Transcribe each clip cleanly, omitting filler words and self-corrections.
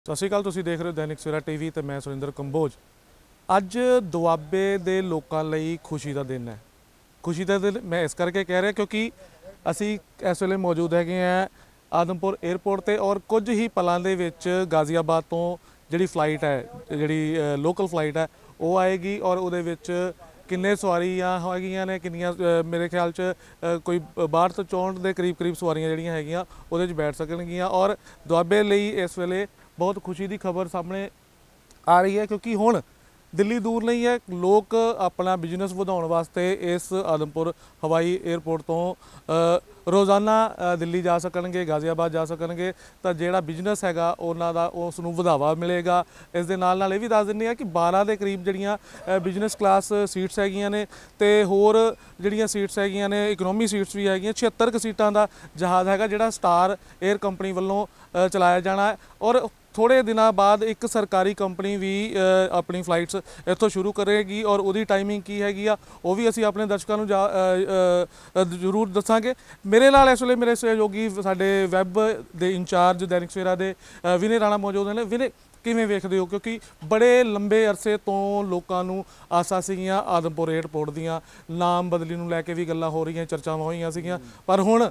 ਸਤਿ ਸ਼੍ਰੀ ਅਕਾਲ। ਤੁਸੀਂ ਦੇਖ ਰਹੇ ਹੋ ਦੈਨਿਕ ਸਵੇਰਾ ਟੀਵੀ ਤੇ ਮੈਂ ਸੁਰਿੰਦਰ ਕੰਬੋਜ। ਅੱਜ ਦੁਆਬੇ ਦੇ ਲੋਕਾਂ ਲਈ ਖੁਸ਼ੀ ਦਾ ਦਿਨ ਹੈ। ਖੁਸ਼ੀ ਦਾ ਦਿਨ ਮੈਂ ਇਸ ਕਰਕੇ ਕਹਿ ਰਿਹਾ ਕਿਉਂਕਿ ਅਸੀਂ ਇਸ ਵੇਲੇ ਮੌਜੂਦ ਹੈਗੇ ਆ ਆਦਮਪੁਰ 에ਅਰਪੋਰਟ ਤੇ ਔਰ ਕੁਝ ਹੀ ਪਲਾਂ ਦੇ ਵਿੱਚ ਗਾਜ਼ੀਆਬਾਦ ਤੋਂ ਜਿਹੜੀ ਫਲਾਈਟ ਹੈ, ਜਿਹੜੀ ਲੋਕਲ ਫਲਾਈਟ ਹੈ ਉਹ ਆਏਗੀ ਔਰ ਉਹਦੇ ਵਿੱਚ ਕਿੰਨੇ ਸਵਾਰੀਆਂ ਹੈਗੀਆਂ ਨੇ, ਕਿੰਨੀਆਂ ਮੇਰੇ ਖਿਆਲ 'ਚ ਕੋਈ 62 ਤੋਂ 64 ਦੇ ਕਰੀਬ ਸਵਾਰੀਆਂ ਜਿਹੜੀਆਂ ਹੈਗੀਆਂ ਉਹਦੇ 'ਚ ਬੈਠ ਸਕਣਗੀਆਂ। ਔਰ ਦੁਆਬੇ ਲਈ ਇਸ ਵੇਲੇ बहुत खुशी की खबर सामने आ रही है क्योंकि हुण दिल्ली दूर नहीं है। लोग अपना बिजनेस वधाउण वास्ते इस आदमपुर हवाई एयरपोर्ट तो रोज़ाना दिल्ली जा सकणगे, गाज़ियाबाद जा सकणगे। तो जिहड़ा बिजनेस हैगा उन्हां दा उस नूं वधावा मिलेगा। इस दे नाल नाल ये भी दस दिंदे आ कि 12 के करीब जिहड़ियां बिजनेस क्लास सीट्स हैगियां ने ते होर जिहड़ियां सीट्स हैगियां ने इकोनॉमी सीट्स भी हैगियां। 76 क सीटां दा जहाज़ हैगा जिहड़ा स्टार एयर कंपनी वल्लों चलाया जाना है और थोड़े दिनों बाद एक सरकारी कंपनी भी अपनी फ्लाइट्स इतों शुरू करेगी और उसकी टाइमिंग की हैगी आ वो भी असी अपने दर्शकों को जरूर दसांगे। मेरे नाल इस वेले मेरे सहयोगी साडे वैब के इंचार्ज दैनिक सवेरा के विनय राणा मौजूद हैं। विनय, किवें वेखदे हो क्योंकि बड़े लंबे अरसे तो लोगों नूं आसां सीगियां आदमपुर एयरपोर्ट दीयां नाम बदली नूं लैके भी गल्लां हो रही चर्चावां होईयां सीगियां पर हुण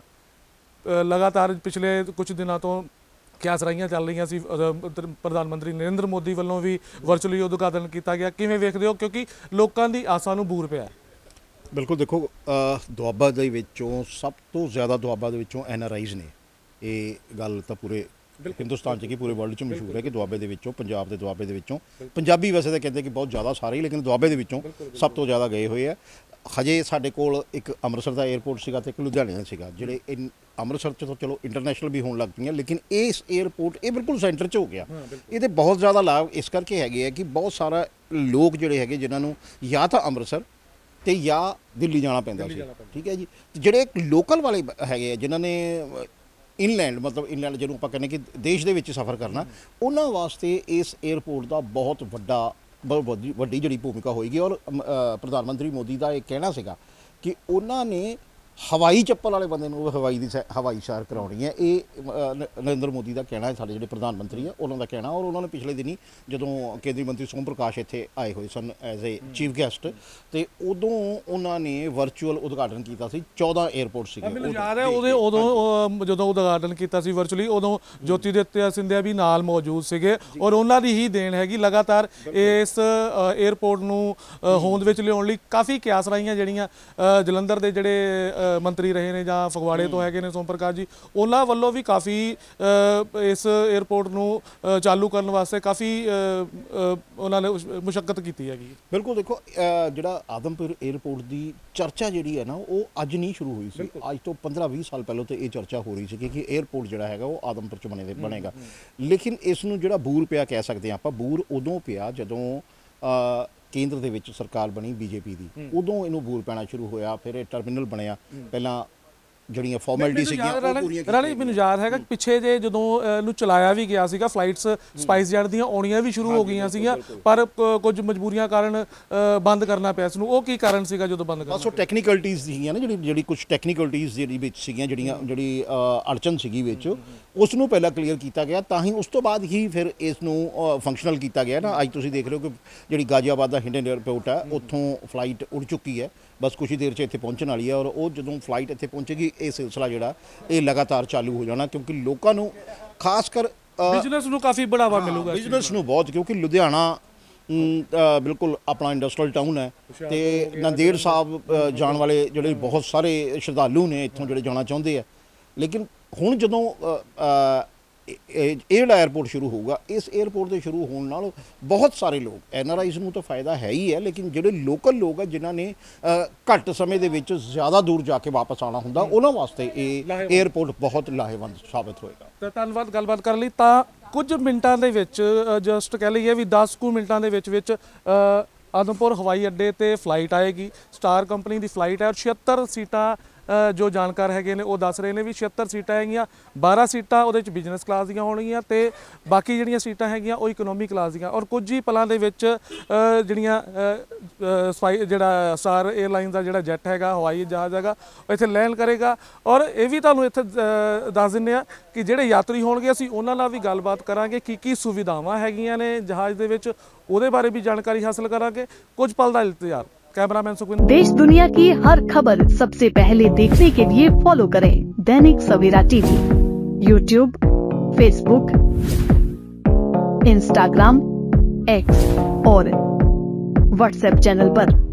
लगातार पिछले कुछ दिनों तो क्या सराइयां चल रही सी। प्रधानमंत्री नरेंद्र मोदी वालों भी वर्चुअली उद्घाटन किया गया। किवें वेखदे हो क्योंकि लोगों की आसां नूं बूर पिया? बिल्कुल, देखो दुआबा दे विचों सब तो ज़्यादा दुआबा दे विचों NRIs ने। ये गल तो पूरे हिंदुस्तान च कि पूरे वर्ल्ड च मशहूर है कि दुआबे दे विचों, पंजाब के दुआबे दे विचों, पंजाबी वैसे तो कहते कि बहुत ज़्यादा सारे, लेकिन दुआबे दे विचों सब तो ज़्यादा गए हुए है। हजे साडे कोल एक अमृतसर का एयरपोर्ट सीगा ते एक लुधियाने का सीगा, जिहड़े अमृतसर तो चलो इंटरनेशनल भी होने लग पई, लेकिन इस एयरपोर्ट ये बिल्कुल सेंटर च हो गया। ये बहुत ज़्यादा लाभ इस करके है कि बहुत सारा लोग जिहड़े है जिन्होंने या तो अमृतसर तो या दिल्ली जाना पैंदा सी, ठीक है जी। जिहड़े लोकल वाले है जिन्हों ने इनलैंड मतलब इनलैंड जिन्होंने आपां कहने कि देश दे विच सफ़र करना, उन्हां वास्ते इस एयरपोर्ट का बहुत वड्डी जिहड़ी भूमिका होएगी। और प्रधानमंत्री मोदी का यह कहना सीगा कि उन्होंने हवाई चप्पल वाले बंदे नूं हवाई सैर कराउणी है। ये नरेंद्र मोदी का कहना है, साडे जिहड़े प्रधानमंत्री है उन्होंने कहना। और उन्होंने पिछले दिनी जदों केंद्रीय मंत्री सोम प्रकाश इत्थे आए हुए सन एज ए चीफ गैसट, तो उदों उन्होंने वर्चुअल उद्घाटन किया सी 14 एयरपोर्ट सीगे। मैनूं याद है उदों जदों उद्घाटन किया सी वर्चुअली, उदों ज्योतिरादित्य सिंधिया भी नाल मौजूद सीगे और उन्हां दी ही देन हैगी। लगातार इस एयरपोर्ट नूं होंद विच लिआउण लई काफ़ी क्यास रहीआं जिहड़ियां जलंधर दे जिहड़े मंत्री रहे ने जां फगवाड़े तो है ने सोम प्रकाश जी, उन्हां वल्लों भी काफ़ी इस एयरपोर्ट नूं चालू करने वास्ते काफ़ी उन्होंने मुशक्कत की हैगी। बिल्कुल, देखो जिहड़ा आदमपुर एयरपोर्ट की चर्चा जिहड़ी है ना वो अज नहीं शुरू हुई सी। अज तो 15-20 साल पहले तो ये चर्चा हो रही थी कि एयरपोर्ट जिहड़ा हैगा वो आदमपुर च बनेगा। लेकिन इस नूं जिहड़ा बूर पिया कह सकते हैं आपां, बूर उदों पिया जदों केंद्र दे विच सरकार बनी बीजेपी की, उदों इनू बूर पैना शुरू होया। फिर ये टर्मिनल बनया, पहला ਜਿਹੜੀਆਂ ਫਾਰਮੈਲਿਟੀ ਸੀਗੀਆਂ ਉਹ ਪੂਰੀਆਂ ਰਾਣੀ ਮੈਨੂੰ ਯਾਦ ਹੈਗਾ ਪਿੱਛੇ ਜੇ ਜਦੋਂ ਇਹਨੂੰ ਚਲਾਇਆ ਵੀ ਗਿਆ ਸੀਗਾ ਫਲਾਈਟਸ ਸਪਾਈਸ ਜੈਟ ਦੀਆਂ ਆਉਣੀਆਂ ਵੀ ਸ਼ੁਰੂ ਹੋ ਗਈਆਂ ਸੀਗੀਆਂ ਪਰ ਕੁਝ ਮਜਬੂਰੀਆਂ ਕਾਰਨ ਬੰਦ ਕਰਨਾ ਪਿਆ ਇਸ ਨੂੰ। ਉਹ ਕੀ ਕਾਰਨ ਸੀਗਾ ਜਦੋਂ ਬੰਦ ਕਰਨਾ? ਬਸ ਉਹ ਟੈਕਨੀਕਲਟੀਜ਼ ਸੀਗੀਆਂ ਨਾ, ਜਿਹੜੀ ਕੁਝ ਟੈਕਨੀਕਲਟੀਜ਼ ਜਿਹੜੀ ਵਿੱਚ ਸੀਗੀਆਂ, ਜਿਹੜੀ ਅੜਚਨ ਸੀਗੀ ਵਿੱਚ, ਉਸ ਨੂੰ ਪਹਿਲਾਂ ਕਲੀਅਰ ਕੀਤਾ ਗਿਆ ਤਾਂ ਹੀ ਉਸ ਤੋਂ ਬਾਅਦ ਹੀ ਫਿਰ ਇਸ ਨੂੰ ਫੰਕਸ਼ਨਲ ਕੀਤਾ ਗਿਆ ਨਾ। ਅੱਜ ਤੁਸੀਂ ਦੇਖ ਰਹੇ ਹੋ ਕਿ ਜਿਹੜੀ ਗਾਜ਼ੀਆਬਾਦ ਦਾ ਹਿੰਡਨ 에ਅਰਪੋਰਟ ਹੈ ਉੱਥੋਂ ਫਲਾਈਟ ਉੱਡ ਚੁੱਕੀ ਹੈ, बस कुछ ही देर से इत्थे पहुँचने वाली है। और वो जो फ्लाइट इत्थे पहुँचेगी ये सिलसिला जिहड़ा ये लगातार चालू हो जाना क्योंकि लोगों को खासकर बिजनेस नूं काफ़ी बढ़ावा मिलूगा। बिजनेस नूं बहुत, क्योंकि लुधियाना बिल्कुल अपना इंडस्ट्रीयल टाउन है तो नांदेड़ साहब जाने वाले जोड़े बहुत सारे श्रद्धालु ने इत्थों जोड़े जाना चाहते हैं। लेकिन हुण जदों ਇਹ ਜਿਹੜਾ एयरपोर्ट शुरू होगा, इस एयरपोर्ट के शुरू होने नाल बहुत सारे लोग NRIs ਨੂੰ तो फायदा है ही है, लेकिन ਜਿਹੜੇ लोकल लोग है जिन्होंने घट समय ਦੇ ਵਿੱਚ ज़्यादा दूर जाके वापस आना ਹੁੰਦਾ ਉਹਨਾਂ ਵਾਸਤੇ ਇਹ एयरपोर्ट बहुत ਲਾਹੇਵੰਦ ਸਾਬਤ ਹੋਏਗਾ। ਤਾਂ ਧੰਨਵਾਦ ਗੱਲਬਾਤ ਕਰਨ ਲਈ। ਤਾਂ ਕੁਝ ਮਿੰਟਾਂ ਦੇ ਵਿੱਚ ਜਸਟ ਕਹਿ ਲਈਏ ਵੀ 10 ਕੁ ਮਿੰਟਾਂ ਦੇ ਵਿੱਚ आदमपुर हवाई अड्डे ते फ्लाइट आएगी। स्टार कंपनी की फ्लाइट है और 76 सीटां ਜੋ ਜਾਣਕਾਰ ਹੈਗੇ ਨੇ ਉਹ ਦੱਸ ਰਹੇ ਨੇ ਵੀ 76 ਸੀਟਾਂ ਹੈਗੀਆਂ, 12 ਸੀਟਾਂ ਉਹਦੇ ਵਿੱਚ ਬਿਜ਼ਨਸ ਕਲਾਸ ਦੀਆਂ ਹੋਣਗੀਆਂ ਤੇ ਬਾਕੀ ਜਿਹੜੀਆਂ ਸੀਟਾਂ ਹੈਗੀਆਂ ਉਹ ਇਕਨੋਮੀ ਕਲਾਸ ਦੀਆਂ। ਔਰ ਕੁਝ ਹੀ ਪਲਾਂ ਦੇ ਵਿੱਚ ਜਿਹੜੀਆਂ ਜਿਹੜਾ ਸਟਾਰ 에ਅਰਲਾਈਨਸ ਦਾ ਜਿਹੜਾ ਜੈਟ ਹੈਗਾ, ਹਵਾਈ ਜਹਾਜ਼ ਹੈਗਾ, ਉਹ ਇੱਥੇ ਲੈਂਡ ਕਰੇਗਾ। ਔਰ ਇਹ ਵੀ ਤੁਹਾਨੂੰ ਇੱਥੇ ਦੱਸ ਦਿੰਦੇ ਆ ਕਿ ਜਿਹੜੇ ਯਾਤਰੀ ਹੋਣਗੇ ਅਸੀਂ ਉਹਨਾਂ ਨਾਲ ਵੀ ਗੱਲਬਾਤ ਕਰਾਂਗੇ, ਕੀ ਸੁਵਿਧਾਵਾਂ ਹੈਗੀਆਂ ने जहाज दे विच ਉਹਦੇ बारे भी जानकारी हासिल करांगे। कुछ पल दा इंतजार। कैमरामैन सुखविंदर। देश दुनिया की हर खबर सबसे पहले देखने के लिए फॉलो करें Dainik Savera TV, YouTube, Facebook, Instagram, X और व्हाट्सएप चैनल पर।